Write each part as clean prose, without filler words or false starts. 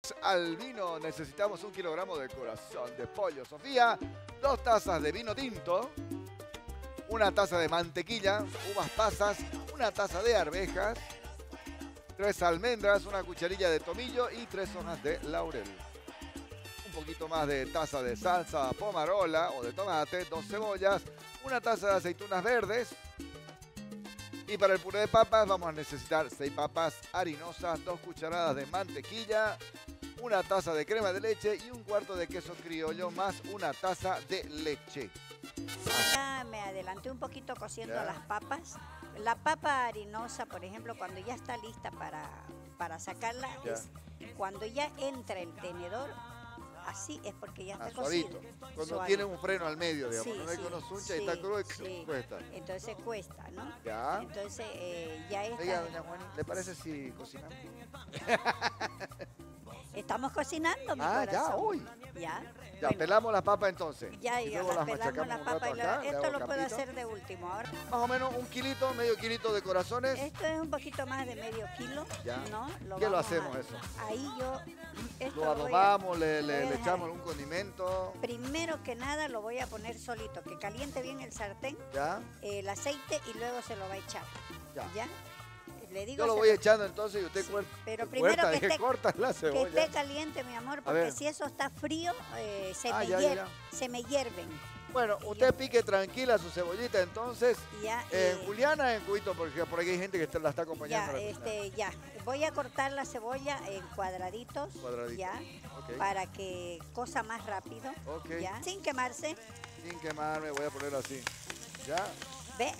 Al vino necesitamos 1 kilogramo de corazón de pollo Sofía, 2 tazas de vino tinto, 1 taza de mantequilla, uvas pasas, 1 taza de arvejas, 3 almendras, 1 cucharilla de tomillo y 3 hojas de laurel. Un poquito más de taza de salsa pomarola o de tomate, 2 cebollas, 1 taza de aceitunas verdes. Y para el puré de papas vamos a necesitar 6 papas harinosas, 2 cucharadas de mantequilla, 1 taza de crema de leche y 1/4 de queso criollo más 1 taza de leche. Ya me adelanté un poquito cociendo las papas. La papa harinosa, por ejemplo, cuando ya está lista para sacarla, es cuando ya entra el tenedor, así es porque ya está suavito. cocido. Cuando Suavito. tiene un freno al medio, digamos, Sí, no es que uno suncha y sí, está crudo, sí. cuesta. Entonces cuesta, ¿no? Ya. Entonces ya está. Oiga, doña Juani, ¿le parece si cocinamos? Estamos cocinando, mi ya, corazón. hoy. Ya. Ya, Bueno, pelamos las papas entonces. ya, Y ya luego las pelamos machacamos la un papa. rato acá, le Esto hago lo puedo campito. hacer de último. Ahora, Más o menos 1 kilito, medio kilito de corazones. esto es un poquito más de medio kilo, Ya. ¿no? ¿Qué lo vamos hacemos eso? Ahí yo esto Lo voy a- adobamos, le voy a dejar. echamos algún condimento. Primero que nada lo voy a poner solito, que caliente bien el sartén, Ya, el aceite y luego se lo va a echar. ya. ¿Ya? Le digo Yo lo se voy lo- echando entonces y usted Sí, corta. pero primero que esté- corta la que cebolla. esté caliente, mi amor, A porque ver. si eso está frío, se me hierven. Bueno, usted pique tranquila su cebollita entonces. Ya, Juliana, en cubito, porque por aquí hay gente que la está acompañando. ya. Voy a cortar la cebolla en cuadraditos, Cuadraditos, ya, ok. para que cosa más rápido, Ok. ya, sin quemarse. Sin quemarme, voy a ponerlo así. Ya. Ve.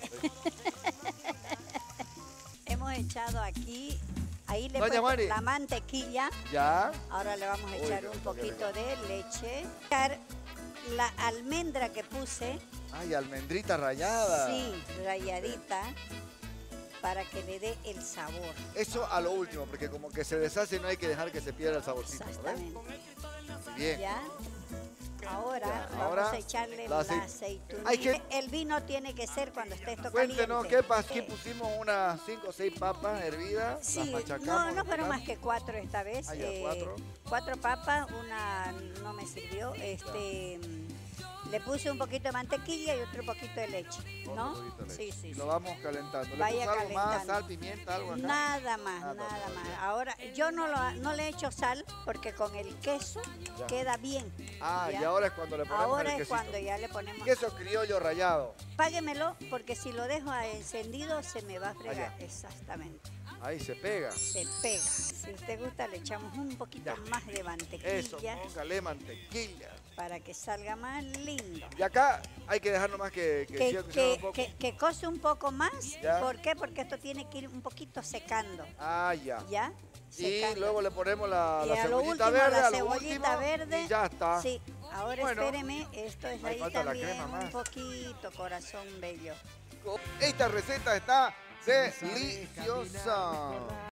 Hemos echado aquí, ahí le he Doña puesto Mari. la mantequilla. Ya. Ahora le vamos a Uy, echar qué un rico, qué poquito de leche. Echar la almendra que puse, Ay, almendrita rallada. sí, rayadita, para que le dé el sabor. Eso a lo último, porque como que se deshace y no hay que dejar que se pierda el saborcito. ¿Ves? Exactamente. Muy bien. ¿Ya? Ahora Ya, vamos ahora a echarle la la aceite. aceitunita. Hay que- El vino tiene que ser cuando esté esto Cuéntenos, caliente. aquí pusimos unas 5 o 6 papas hervidas, Sí, las machacamos. no fueron ¿verdad? más que 4 esta vez. Ah, ya, 4. 4 papas, una no me sirvió. Le puse un poquito de mantequilla y otro poquito de leche, ¿no? Otro poquito de leche. Sí. Y lo vamos calentando. ¿Le Vaya puso algo más, calentando. sal, pimienta, algo acá? Nada más, Nada nada más. más. Ahora, yo no le echo sal porque con el queso Ya. queda bien. Ah, ¿ya? y ahora es cuando le ponemos Ahora el es quesito. cuando ya le ponemos. Queso criollo rallado. Páguemelo porque si lo dejo encendido se me va a fregar. ya. Exactamente. Ahí se pega. Se pega. Si usted gusta le echamos un poquito Ya. más de mantequilla Eso, póngale mantequilla. para que salga más lindo. Y acá hay que dejarlo más que siga cocinando un poco. Que cose un poco más. Ya. ¿Por qué? Porque esto tiene que ir un poquito secando. Ah, ya. ¿Ya? Y Secando. luego le ponemos la Y a lo cebollita último, verde, la a lo cebollita último, verde. y ya está. Sí, ahora Bueno, espéreme, esto es ahí ahí falta la también crema más. un poquito, corazón bello. Esta receta está deliciosa.